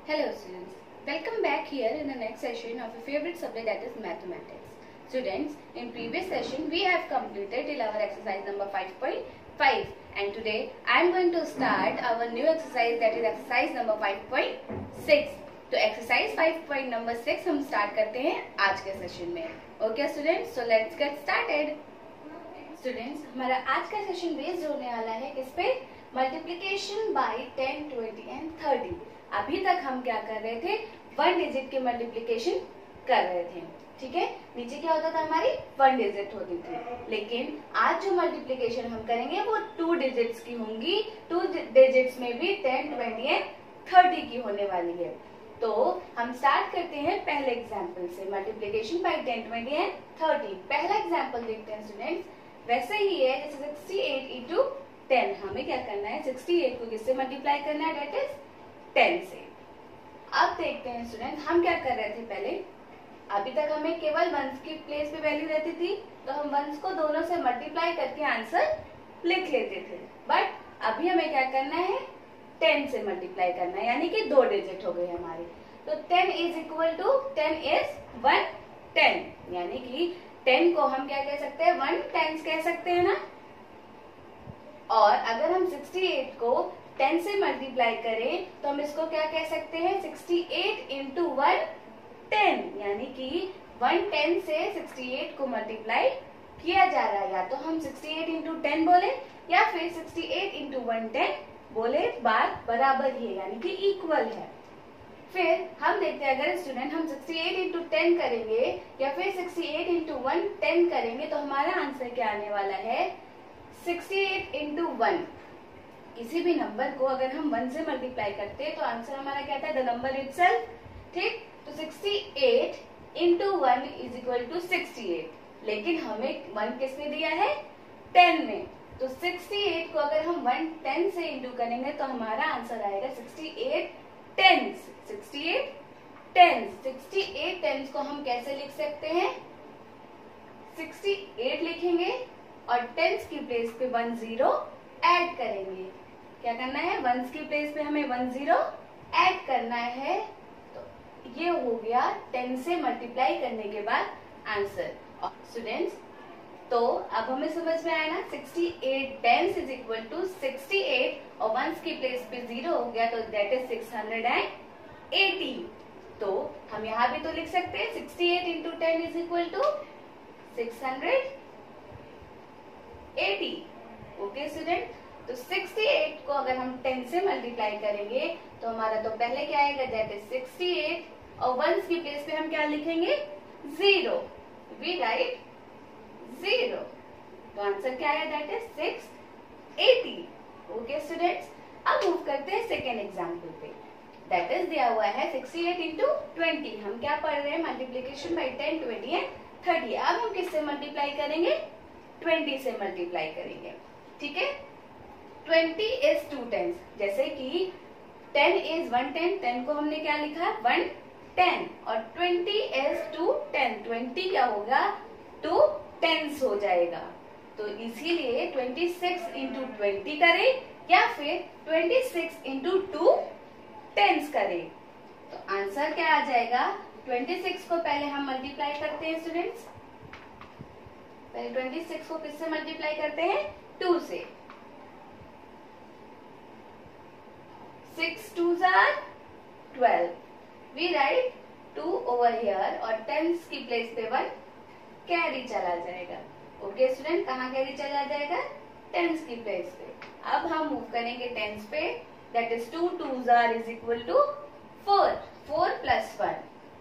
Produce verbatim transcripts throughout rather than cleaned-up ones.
Hello students, welcome back here in the next session of a favorite subject, that is mathematics. Students, in previous session we have completed till our exercise number five point five and today I am going to start our new exercise, that is exercise number five point six. तो exercise five point number six हम start करते हैं आज के session में. Okay students, so let's get started. Students, हमारा आज का सेशन बेस्ड होने वाला है किस पे? Multiplication by ten, twenty and thirty. अभी तक हम क्या कर रहे थे? वन डिजिट के मल्टीप्लीकेशन कर रहे थे. ठीक है, नीचे क्या होता था? हमारी वन डिजिट होती थी. लेकिन आज जो मल्टीप्लीकेशन हम करेंगे वो टू डिजिट्स की होंगी. टू डिजिट्स में भी टेन, ट्वेंटी एंड थर्टी की होने वाली है. तो हम स्टार्ट करते हैं पहले एग्जाम्पल से, multiplication by ten, twenty and thirty. पहला एग्जाम्पल देखते हैं स्टूडेंट्स. वैसे ही है जैसे सिक्सटी एट इंटू टेन. हमें क्या करना है? सिक्सटी एट को किससे मल्टीप्लाई करना है? डेट इज टेन से. अब देखते हैं स्टूडेंट, हम क्या कर रहे थे पहले? अभी तक हमें केवल वंस की प्लेस पे वैल्यू रहती थी, तो हम वंस को दोनों से मल्टीप्लाई करके आंसर लिख लेते थे. बट अभी हमें क्या करना है? टेन से मल्टीप्लाई करना है, यानी कि दो डिजिट हो गए हमारे. तो ten is equal to ten is one ten, यानी कि टेन को हम क्या कह सकते हैं? वन टेंस कह सकते हैं ना. और अगर हम सिक्सटी एट को टेन से मल्टीप्लाई करें तो हम इसको क्या कह सकते हैं? Sixty eight into one ten, यानी कि वन टेन से सिक्सटी एट को मल्टीप्लाई किया जा रहा है. या तो हम सिक्सटी एट इंटू टेन बोले या फिर sixty eight into one ten बोले, बात बराबर ही है, यानी कि इक्वल है. फिर हम देखते हैं, अगर स्टूडेंट हम सिक्सटी एट इंटू टेन करेंगे या फिर sixty eight into one ten करेंगे तो हमारा आंसर क्या आने वाला है? Sixty eight into one. किसी भी नंबर को अगर हम वन से मल्टीप्लाई करते हैं तो आंसर हमारा क्या आता है? The number itself. ठीक, तो sixty eight into one is equal to sixty eight. लेकिन हमें वन किसने दिया है? टेन में. तो सिक्सटी एट को अगर हम वन टेन से इंटू करेंगे तो हमारा आंसर आएगा sixty eight tens. Sixty eight tens. Sixty eight tens को हम कैसे लिख सकते हैं? सिक्सटी एट लिखेंगे और टेंस की प्लेस पे वन जीरो ऐड करेंगे. क्या करना है? वंस की प्लेस पे हमें वन जीरो ऐड करना है. तो ये हो गया टेन से मल्टीप्लाई करने के बाद आंसर. स्टूडेंट्स, तो अब हमें समझ में आया ना? Sixty eight tens is equal to sixty eight और वंस की प्लेस पे जीरो हो गया, तो that is six hundred eighty. तो हम यहाँ भी तो लिख सकते हैं sixty eight into ten is equal to six hundred eighty. Okay student, तो सिक्सटी एट को अगर हम टेन से मल्टीप्लाई करेंगे तो हमारा तो पहले क्या आएगा? दैट इज सिक्सटी एट और वंस की प्लेस पे हम क्या लिखेंगे? जीरो. We write zero. तो आंसर क्या आया? That is six eighty. Okay students, अब मूव करते हैं सेकेंड एग्जाम्पल पे. दैट इज दिया हुआ है सिक्सटी एट इंटू ट्वेंटी. हम क्या पढ़ रहे हैं? Multiplication by ten, twenty and thirty. अब हम किससे मल्टीप्लाई करेंगे? ट्वेंटी से मल्टीप्लाई करेंगे. ठीक है, ट्वेंटी इज टू टेंस. जैसे कि ten is one ten, ten को हमने क्या लिखा? One ten. और twenty is two ten, twenty क्या होगा? टू टेंस हो जाएगा. तो इसीलिए ट्वेंटी सिक्स इंटू ट्वेंटी करें या फिर twenty six into two tens करें. तो आंसर क्या आ जाएगा? ट्वेंटी सिक्स को पहले हम मल्टीप्लाई करते हैं स्टूडेंट्स. पहले ट्वेंटी सिक्स को किससे मल्टीप्लाई करते हैं? टू से. Six twos are twelve. We write two over here और टेंस की प्लेस पे वन कैरी चला जाएगा. ओके स्टूडेंट, कहाँ कैरी चला जाएगा? टेंस की प्लेस पे. अब हम मूव करेंगे टेंस पे. That is two twos are is equal to four. Four plus one.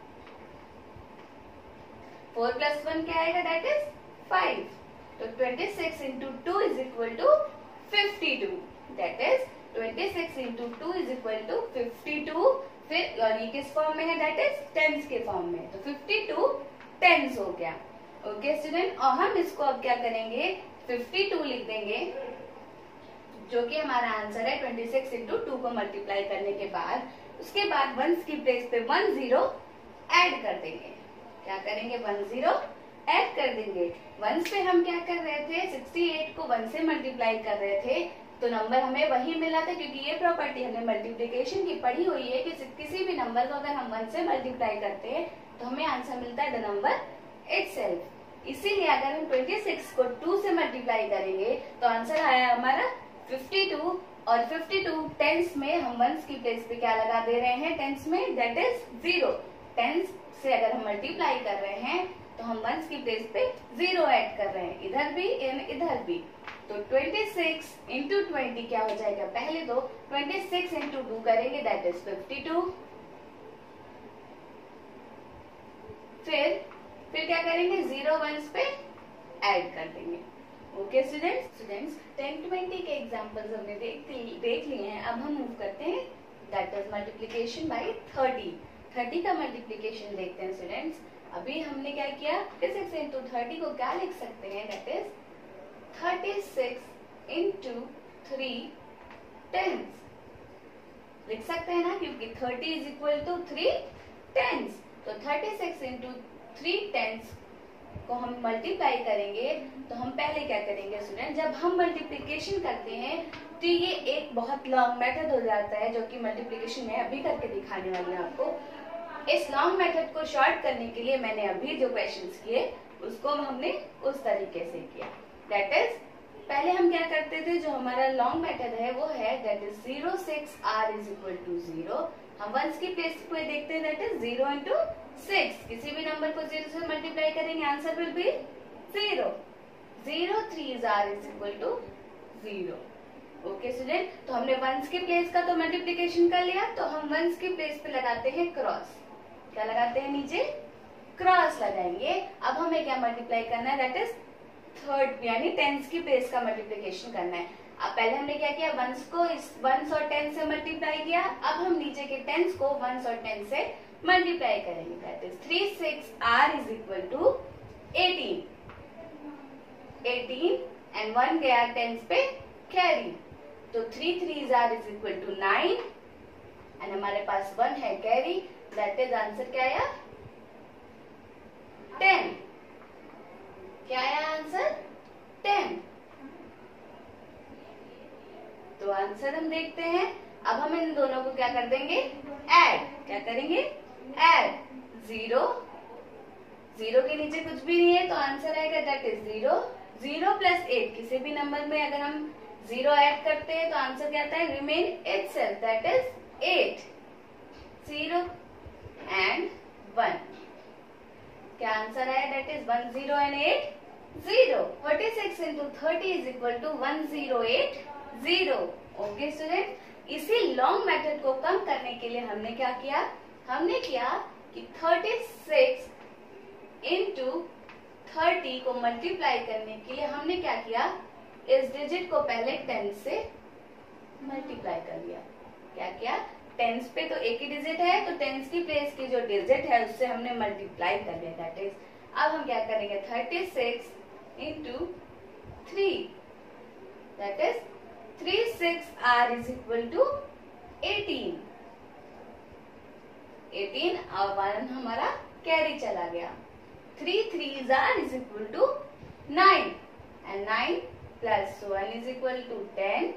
Four plus one क्या आएगा? That is five. तो twenty six into two is equal to fifty two. That is twenty six into two is equal to fifty two. फिर और ये किस form में है? That is tens के फॉर्म में. तो फिफ्टी टू टेंस हो गया. ओके स्टूडेंट, और हम इसको अब क्या करेंगे? फिफ्टी टू लिख देंगे, जो कि हमारा आंसर है ट्वेंटी सिक्स इंटू टू को मल्टीप्लाई करने के बाद. उसके बाद वंस की प्लेस पे वन जीरो ऐड कर देंगे. क्या करेंगे? वन जीरो ऐड कर देंगे. वंस पे हम क्या कर रहे थे? सिक्सटी एट को वन से मल्टीप्लाई कर रहे थे, तो नंबर हमें वही मिला था, क्योंकि ये प्रॉपर्टी हमने मल्टीप्लिकेशन की पढ़ी हुई है कि किसी भी नंबर को अगर हम वन से मल्टीप्लाई करते हैं तो हमें आंसर मिलता है द नंबर इटसेल्फ। इसीलिए अगर हम छब्बीस को टू से मल्टीप्लाई करेंगे तो आंसर आया हमारा बावन, और बावन टेंस में हम वंस की प्लेस पे क्या लगा दे रहे हैं टेंस में, दैट इज जीरो। टेंस से अगर हम मल्टीप्लाई कर रहे हैं तो हम वंस की प्लेस पे जीरो ऐड कर रहे हैं, इधर भी एंड इधर भी। तो छब्बीस इंटू ट्वेंटी क्या हो जाएगा, पहले तो छब्बीस इंटू टू करेंगे दैट इज बावन, फिर फिर क्या करेंगे, जीरो वंस पे ऐड कर देंगे। Okay students, students ten twenty के एग्जांपल्स हमने देख देख लिए हैं। अब हम मूव करते हैं that is multiplication by thirty. Thirty का मल्टीप्लिकेशन देखते हैं स्टूडेंट्स। अभी हमने क्या किया, छत्तीस इंटू थर्टी को क्या लिख सकते हैं, that is thirty six into three tens लिख सकते हैं ना, क्योंकि thirty is equal to three tens. तो thirty six into three tens को हम मल्टीप्लाई करेंगे तो हम पहले क्या करेंगे स्टूडेंट, जब हम मल्टीप्लिकेशन करते हैं तो ये एक बहुत लॉन्ग मेथड हो जाता है, जो कि मल्टीप्लिकेशन मैं अभी करके दिखाने वाली हूँ आपको। इस लॉन्ग मेथड को शॉर्ट करने के लिए मैंने अभी जो क्वेश्चंस किए उसको हमने उस तरीके से किया। दैट इज पहले हम क्या करते थे, जो हमारा लॉन्ग मेथड है वो है that is zero six are is equal to zero. हम वंस की प्लेस पे देखते हैं that is zero into six. किसी भी नंबर को जीरो से मल्टीप्लाई करेंगे answer will be zero. Zero three is are is equal to zero. Okay student, तो हमने वंस की प्लेस का तो मल्टीप्लिकेशन कर लिया, तो हम वंस की प्लेस पे लगाते हैं क्रॉस। क्या लगाते हैं, नीचे क्रॉस लगाएंगे। अब हमें क्या मल्टीप्लाई करना है, दैट इज थर्ड यानी टेंस की प्लेस का मल्टीप्लिकेशन करना है। अब पहले हमने क्या किया, वंस को इस वंस और टेन से मल्टीप्लाई किया। अब हम नीचे के टेंस को वंस और टेन से मल्टीप्लाई करेंगे। That is three six are is equal to eighteen. Eighteen and one गया टेंस पे कैरी, तो three three are is equal to nine and हमारे पास वन है कैरी। दैट इज आंसर क्या आया, टेन। क्या आया आंसर, टेन। तो आंसर हम देखते हैं। अब हम इन दोनों को क्या कर देंगे, ऐड। क्या करेंगे, ऐड। जीरो जीरो के नीचे कुछ भी नहीं है तो आंसर आएगा that is zero. Zero plus eight, किसी भी नंबर में अगर हम जीरो ऐड करते हैं तो आंसर क्या आता है, remain itself that is eight. Zero and one, क्या आंसर आया, that is one zero and eight zero. Thirty six into thirty is equal to one zero eight zero. Okay student, इसी long method को कम करने के लिए हमने क्या किया, हमने किया कि थर्टी सिक्स इंटू थर्टी को मल्टीप्लाई करने के लिए हमने क्या किया, इस डिजिट को पहले टेन से मल्टीप्लाई कर लिया। क्या किया, टेंस पे तो एक ही डिजिट है तो टेंस की प्लेस की जो डिजिट है उससे हमने मल्टीप्लाई कर लिया। दैट इज अब हम क्या करेंगे, thirty six into three that is three six are is equal to eighteen. Eighteen और वन हमारा कैरी चला गया। Three three are is equal to nine and nine plus one is equal to ten.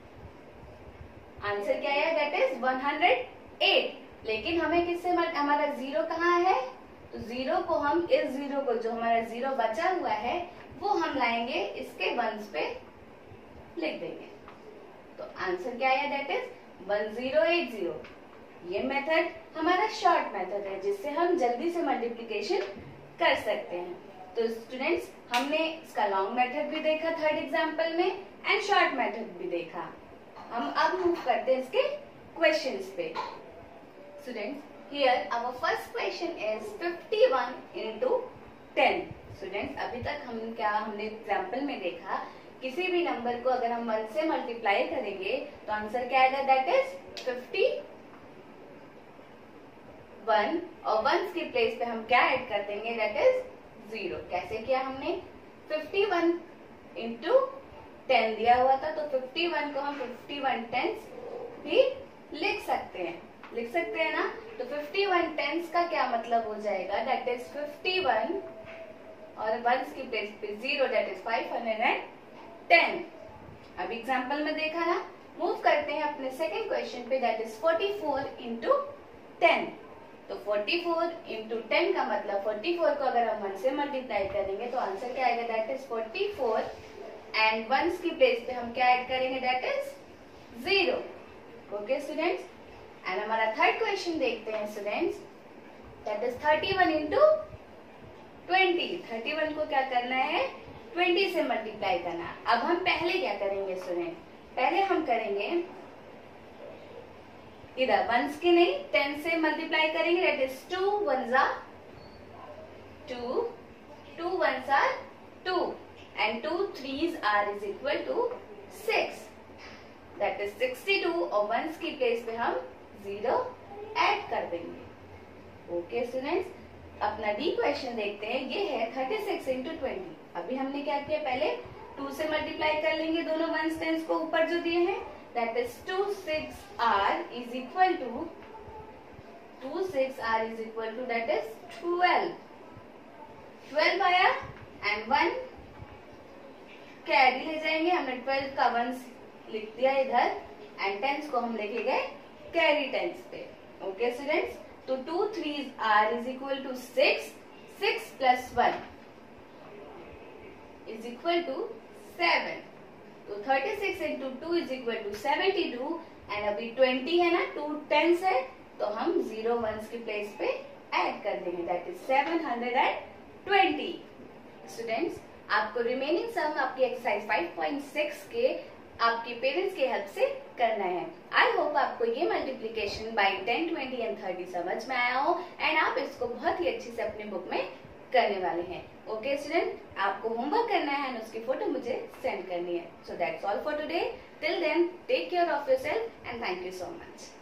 Answer क्या है, that is one hundred eight. लेकिन हमें किससे, हमारा जीरो कहाँ है, तो जीरो को हम इस जीरो को, जो हमारा जीरो बचा हुआ है वो हम लाएंगे इसके वंस पे लिख देंगे। तो आंसर क्या आया, that is one zero eight zero. ये मेथड हमारा शॉर्ट मेथड है जिससे हम जल्दी से मल्टीप्लिकेशन कर सकते हैं। तो स्टूडेंट्स, हमने इसका लॉन्ग मेथड भी देखा थर्ड एग्जाम्पल में एंड शॉर्ट मेथड भी देखा। हम अब मूव करते हैं इसके क्वेश्चंस पे। Students, here our first question is fifty one into ten. Students, अभी तक हम क्या हमने एग्जाम्पल में देखा, किसी भी नंबर को अगर हम वन से मल्टीप्लाई करेंगे तो आंसर क्या आएगा, दैट इज फिफ्टी वन, और वंस की प्लेस पे हम क्या ऐड कर देंगे, दैट इज जीरो। कैसे किया हमने, फिफ्टी वन इंटू टेन दिया हुआ था तो फिफ्टी वन को हम फिफ्टी वन टेंस भी लिख सकते हैं, लिख सकते हैं ना। तो फिफ्टी वन टेंस का क्या मतलब हो जाएगा, दैट इज फिफ्टी वन और वंस की प्लेस पे zero that is five hundred ten. अब एग्जाम्पल में देखा ना, मूव करते हैं अपने सेकेंड क्वेश्चन पे, that is forty four into ten. तो फोर्टी फोर इंटू टेन का मतलब फोर्टी फोर को अगर हम वन से मल्टीप्लाई करेंगे तो आंसर क्या आएगा, that is forty four and ones की प्लेस पे हम क्या ऐड करेंगे, that is zero. Okay students, and हमारा थर्ड क्वेश्चन देखते हैं students, that is thirty one into twenty. Thirty one को क्या करना है, ट्वेंटी से मल्टीप्लाई करना। अब हम पहले क्या करेंगे स्टूडेंट, पहले हम करेंगे इधर वंस के नहीं टेन से मल्टीप्लाई करेंगे, दैट इज टू वन जा टू, टू वन जा two and two threes are is equal to six, that is sixty two और वंस की प्लेस पे हम जीरो ऐड कर देंगे। ओके स्टूडेंट्स, अपना डी क्वेश्चन देखते हैं, ये है थर्टी सिक्स इंटू ट्वेंटी। अभी हमने क्या किया, पहले टू से मल्टीप्लाई कर लेंगे दोनों वंस टेंस को ऊपर जो दिए हैं, that is two six are is equal to, two six are is equal to that is twelve. Twelve आया एंड वन कैरी ले जाएंगे, हमने ट्वेल्व का वंस लिख दिया इधर एंड टेंस को हम लेके गए कैरी टेंस पे। ओके स्टूडेंट्स, तो two threes are is equal to six, six plus one is equal to seven. तो thirty six into two is equal to seventy two and अभी ट्वेंटी है ना, टू टेंस है तो हम zero ones की place पे ऐड कर देंगे, that is seven hundred twenty. Students, आपको रिमेनिंग सम आपकी एक्सरसाइज फाइव पॉइंट सिक्स के आपके पेरेंट्स की हेल्प से करना है। आई होप आपको ये multiplication by ten, twenty and thirty समझ में आया हो एंड आप इसको बहुत ही अच्छे से अपने बुक में करने वाले हैं। ओके स्टूडेंट, आपको होमवर्क करना है एंड उसकी फोटो मुझे सेंड करनी है। So that's all for today. Till then take care of yourself and thank you so much.